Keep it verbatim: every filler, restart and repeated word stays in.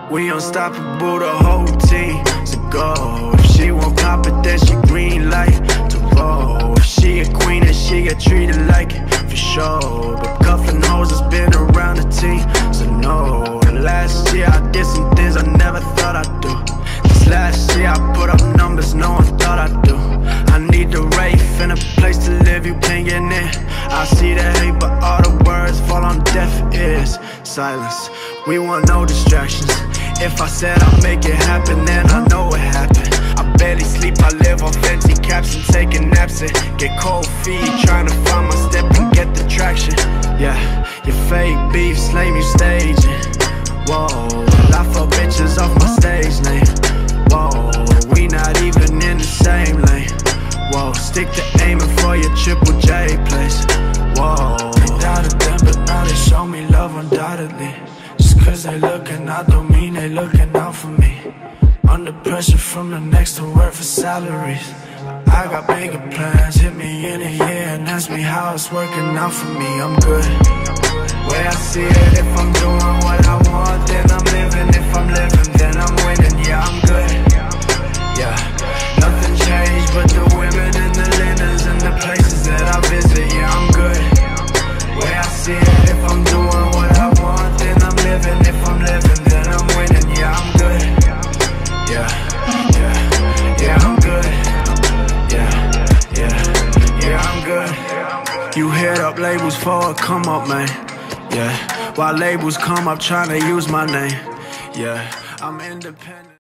We unstoppable, the whole team to go. If she won't pop it, then she green light to roll. If she a queen, then she get treated like it, for sure. But cuffin' hoes has been around the team, so no. And last year I did some things I never thought I'd do. This last year I put up numbers no one thought I'd do. I need the Wraith and a place to live, you can't get in. I see the hate, but all the words fall on deaf ears. Silence, we want no distractions. If I said I'd make it happen, then I know it happened. I barely sleep, I live on fancy caps and taking naps and get cold feet, trying to find my step and get the traction. Yeah, your fake beefs, lame you staging. Whoa, I fuck bitches off my stage name. Whoa, we not even in the same lane. Whoa, stick to aiming for your Triple J place. Whoa, they doubted them, but now they show me love undoubtedly. Just cause they looking out don't mean they looking out for me. Under pressure from the next to work for salaries. I got bigger plans, hit me in a year and ask me how it's working out for me. I'm good, way I see it, if I'm doing what I want, then I'm living. If I'm living, then I'm winning, yeah, I'm good. Yeah, nothing changed but the women and the linens and the places that I visit, yeah, I'm good. Way I see it, if I'm doing what I want, then I'm living. If I'm living, then I'm winning, yeah, I'm good. Yeah, yeah, yeah, I'm good. Yeah, yeah, yeah, I'm good. You hit up labels for a come up, man. Yeah, while labels come up trying to use my name. Yeah, I'm independent.